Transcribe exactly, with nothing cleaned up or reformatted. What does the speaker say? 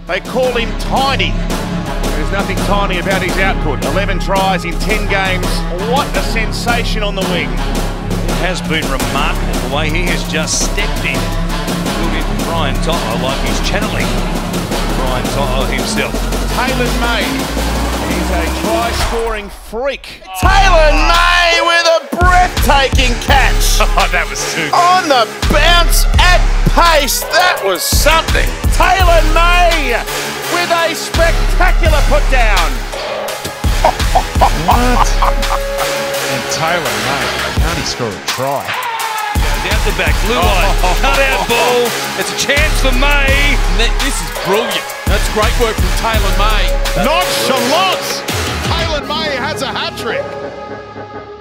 They call him tiny. There's nothing tiny about his output. eleven tries in ten games. What a sensation on the wing. It has been remarkable the way he has just stepped in. Good in Brian Toto, like he's channeling Brian Toto himself. Taylan May is a try-scoring freak. Taylan May with a breathtaking catch. Oh, that was too good. On the bounce at pace, that was something. Taylan May with a spectacular put down. What? And Taylan May, can't he score a try? Down the back, blue line, oh. cut out ball. It's a chance for May. This is brilliant. That's great work from Taylan May. Nonchalance. Taylan May has a hat-trick.